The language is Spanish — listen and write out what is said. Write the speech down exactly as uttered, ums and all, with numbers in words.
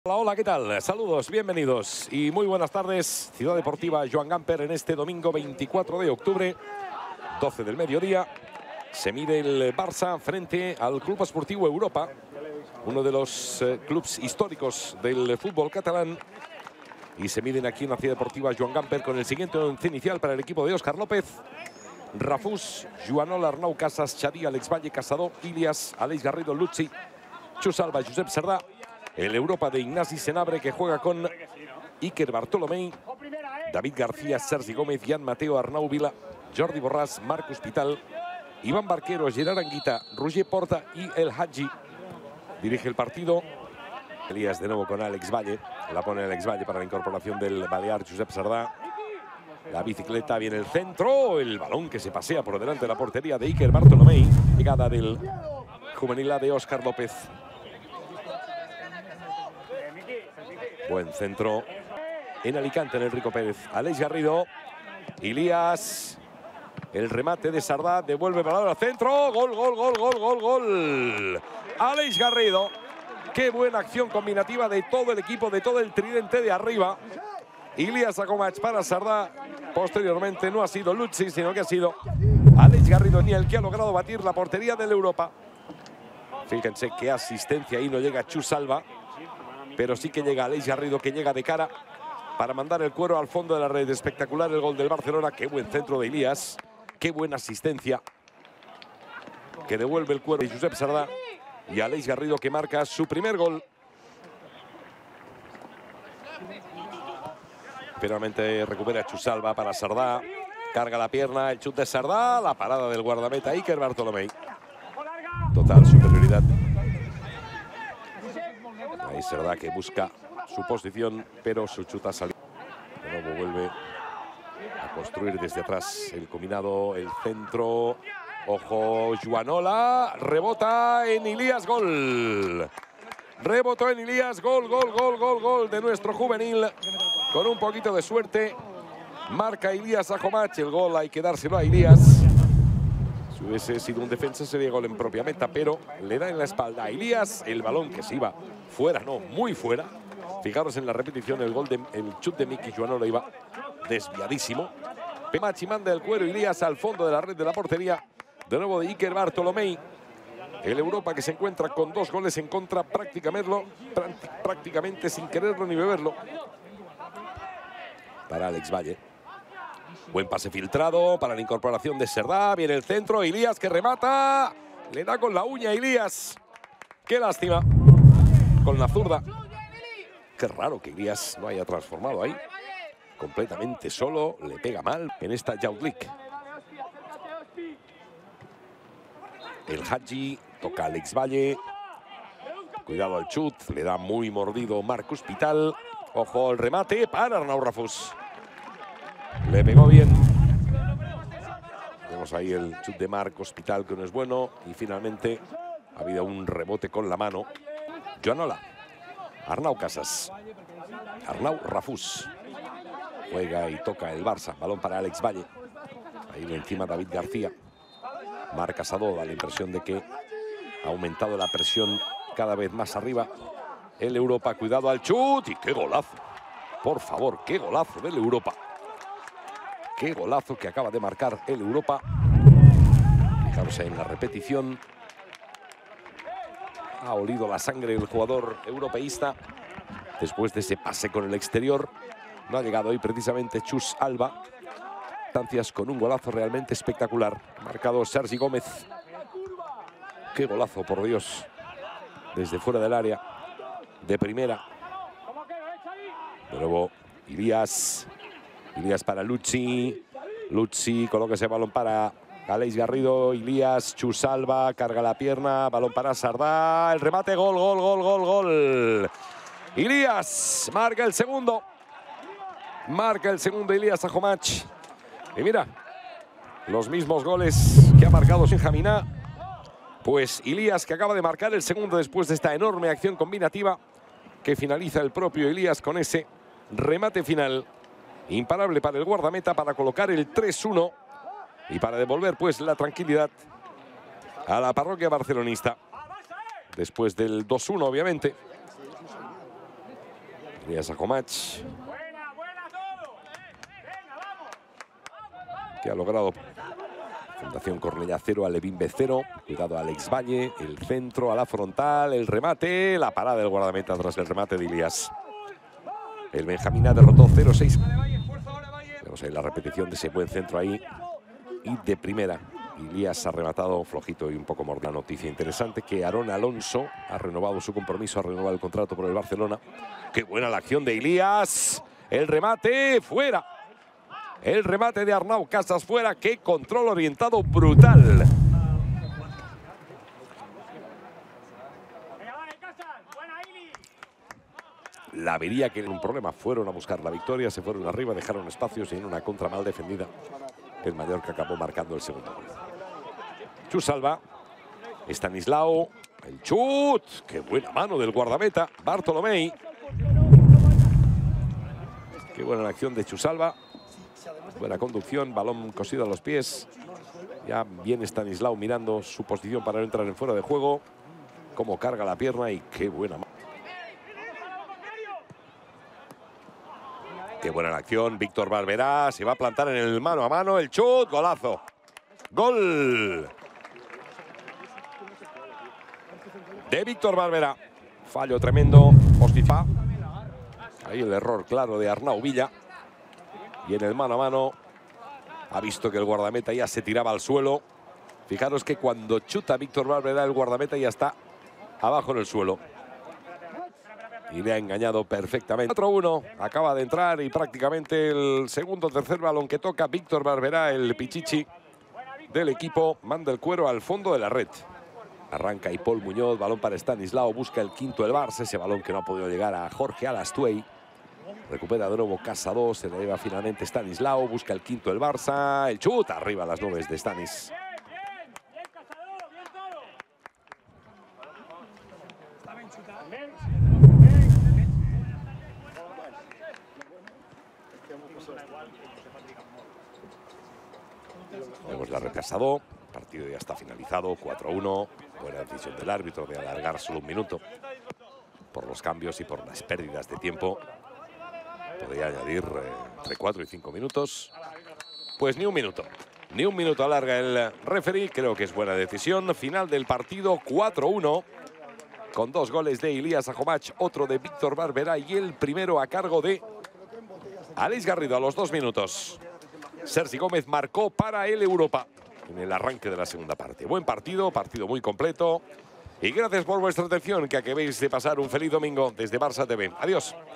Hola, hola, ¿qué tal? Saludos, bienvenidos y muy buenas tardes. Ciudad Deportiva Joan Gamper en este domingo veinticuatro de octubre, doce del mediodía. Se mide el Barça frente al Club Esportiu Europa, uno de los eh, clubes históricos del fútbol catalán. Y se miden aquí en la Ciudad Deportiva Joan Gamper con el siguiente once inicial para el equipo de Óscar López. Rafús, Joanola, Arnau Casas, Xavi, Alex Valle, Casado, Ilias, Aleix Garrido, Lutzi, Chus Alba, Josep Sardà. El Europa de Ignasi Senabre, que juega con Iker Bartolomei, David García, Sergi Gómez, Jan Mateo, Arnau Vila, Jordi Borràs, Marc Hospital, Iván Barquero, Gerard Anguita, Roger Porta y El Hadji. Dirige el partido Elías de nuevo con Alex Valle. La pone Alex Valle para la incorporación del balear Josep Sardà. La bicicleta viene el centro, el balón que se pasea por delante de la portería de Iker Bartolomei. Llegada del juvenil de Óscar López. Buen centro en Alicante, en Enrico Pérez. Aleix Garrido, Ilias, el remate de Sardà, devuelve el balón al centro. Gol, gol, gol, gol, gol, gol. Aleix Garrido. Qué buena acción combinativa de todo el equipo, de todo el tridente de arriba. Ilias Akomach para Sardà. Posteriormente no ha sido Lutzi, sino que ha sido Aleix Garrido, ni el que ha logrado batir la portería del Europa. Fíjense qué asistencia ahí, no llega Chus Alba, pero sí que llega Aleix Garrido, que llega de cara para mandar el cuero al fondo de la red. Espectacular el gol del Barcelona. Qué buen centro de Ilias, qué buena asistencia, que devuelve el cuero de Josep Sardà. Y Aleix Garrido, que marca su primer gol. Finalmente recupera Chus Alba para Sardà. Carga la pierna, el chut de Sardà, la parada del guardameta Iker Bartolomei. Total superioridad. Ahí Sardà, que busca su posición, pero su chut ha salido. De nuevo vuelve a construir desde atrás el combinado, el centro. Ojo, Joanola, rebota en Ilias, gol. Rebotó en Ilias, gol, gol, gol, gol, gol de nuestro juvenil. Con un poquito de suerte, marca Ilias Akomach. El gol hay que dárselo a Ilias. Si hubiese sido un defensa sería gol en propia meta, pero le da en la espalda a Ilias. El balón que se iba fuera, no, muy fuera. Fijaros en la repetición, el gol de, el chut de Miki Joanola iba desviadísimo. Pemachi manda el cuero, Ilias al fondo de la red de la portería. De nuevo de Iker Bartolomei. El Europa, que se encuentra con dos goles en contra, prácticamente, prácticamente sin quererlo ni beberlo. Para Alex Valle. Buen pase filtrado para la incorporación de Sardà. Viene el centro, Ilias, que remata. Le da con la uña Ilias. Qué lástima. Con la zurda. Qué raro que Ilias no haya transformado ahí. Completamente solo, le pega mal en esta Yaudlik. El Hadji toca a Alex Valle. Cuidado al chut, le da muy mordido Marc Hospital. Ojo el remate para Arnau Rafús. Le pegó bien. Vemos ahí el chut de Marc Hospital, que no es bueno. Y finalmente ha habido un rebote con la mano. Joanola, Arnau Casas, Arnau Rafús. Juega y toca el Barça. Balón para Alex Valle. Ahí encima David García. Marc Casado, da la impresión de que ha aumentado la presión cada vez más arriba. El Europa, cuidado al chut. Y qué golazo. Por favor, qué golazo del Europa. Qué golazo que acaba de marcar el Europa. Fijaros en la repetición. Ha olido la sangre el jugador europeísta después de ese pase con el exterior. No ha llegado hoy precisamente Chus Alba. Distancias con un golazo realmente espectacular. Marcado Sergi Gómez. Qué golazo, por Dios. Desde fuera del área. De primera. De nuevo, Ilias. Ilias para Lutzi. Lutzi coloca ese balón para Aleix Garrido. Ilias, Chus Alba, carga la pierna. Balón para Sardà. El remate, gol, gol, gol, gol, gol. Ilias marca el segundo. Marca el segundo Ilias Akomach. Y mira, los mismos goles que ha marcado Sinjamina. Pues Ilias, que acaba de marcar el segundo después de esta enorme acción combinativa que finaliza el propio Ilias con ese remate final. Imparable para el guardameta para colocar el tres uno y para devolver pues la tranquilidad a la parroquia barcelonista. Después del dos uno, obviamente. Elías Ajomach, que ha logrado Fundación Cornellá cero, Alevín B cero. Cuidado Alex Valle, el centro a la frontal, el remate, la parada del guardameta tras el remate de Elías. El Benjamín derrotó cero seis. Vemos ahí la repetición de ese buen centro ahí. Y de primera, Elías ha rematado flojito y un poco mordida. Noticia interesante que Aarón Alonso ha renovado su compromiso, ha renovado el contrato por el Barcelona. ¡Qué buena la acción de Elías! El remate fuera. El remate de Arnau Casas fuera. ¡Qué control orientado brutal! La vería que era un problema. Fueron a buscar la victoria, se fueron arriba, dejaron espacios y en una contra mal defendida el Mallorca acabó marcando el segundo gol. Chus Alba, Stanislao, el chut. ¡Qué buena mano del guardameta Bartolomei! ¡Qué buena acción de Chus Alba! Buena conducción, balón cosido a los pies. Ya viene Stanislao mirando su posición para no entrar en fuera de juego. Cómo carga la pierna y qué buena mano. Qué buena la acción, Víctor Barberá se va a plantar en el mano a mano, el chut, golazo. Gol de Víctor Barberá. Fallo tremendo, Postifa. Ahí el error claro de Arnau Villa. Y en el mano a mano ha visto que el guardameta ya se tiraba al suelo. Fijaros que cuando chuta Víctor Barberá, el guardameta ya está abajo en el suelo. Y le ha engañado perfectamente. cuatro uno, acaba de entrar y prácticamente el segundo o tercer balón que toca Víctor Barberá, el pichichi del equipo, manda el cuero al fondo de la red. Arranca y Paul Muñoz, balón para Stanislao, busca el quinto el Barça, ese balón que no ha podido llegar a Jorge Alastuey. Recupera de nuevo Casa dos, se le lleva finalmente Stanislao, busca el quinto el Barça, el chut arriba a las nubes de Stanis. Vemos la red Casa dos, el partido ya está finalizado, cuatro uno. Buena decisión del árbitro de alargar solo un minuto por los cambios y por las pérdidas de tiempo. Podría añadir eh, entre cuatro y cinco minutos. Pues ni un minuto. Ni un minuto alarga el referee. Creo que es buena decisión. Final del partido, cuatro uno. Con dos goles de Elías Ajomach, otro de Víctor Barberá y el primero a cargo de Alex Garrido a los dos minutos. Sergi Gómez marcó para el Europa en el arranque de la segunda parte. Buen partido, partido muy completo. Y gracias por vuestra atención, que acabéis de pasar un feliz domingo desde Barça T V. Adiós.